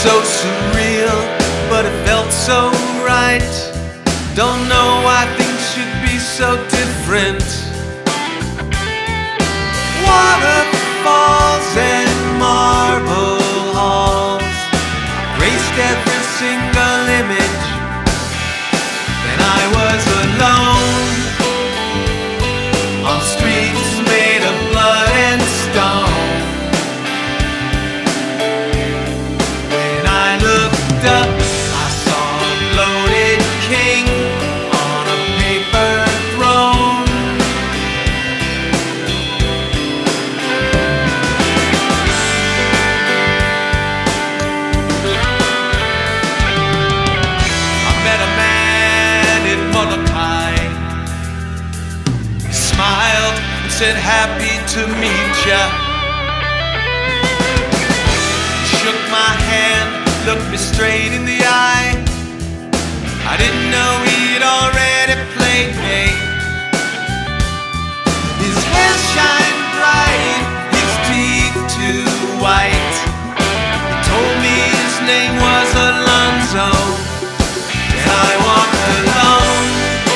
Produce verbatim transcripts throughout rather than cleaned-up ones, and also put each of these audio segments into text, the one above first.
so surreal, but it felt so right. Don't know why things should be so different. Waterfalls and marble halls graced every single image. Then I was alone on streets made of blood and stone. When I looked up, I saw a bloated king on a paper throne. I met a man in Molokai. He smiled and said, "Happy to meet ya." He shook my hand, looked me straight in the eye. I didn't know he'd already played me. His hair shined bright, his teeth too white. He told me his name was Alonzo, and I walked alone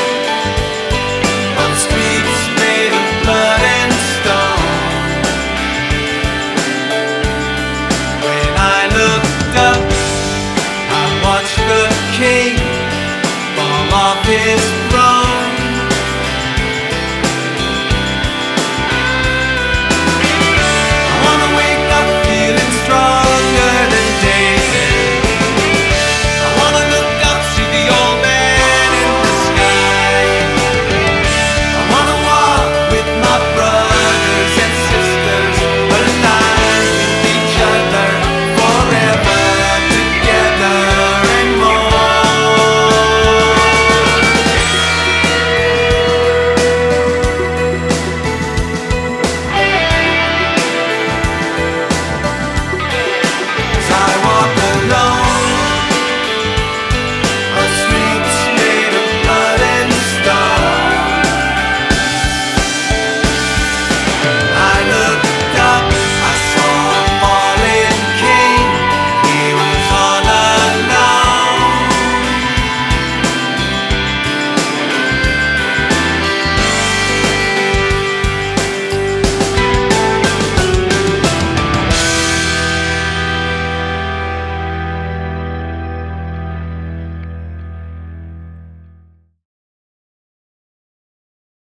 on streets made of blood and stone. When I looked up, I watched the king fall off his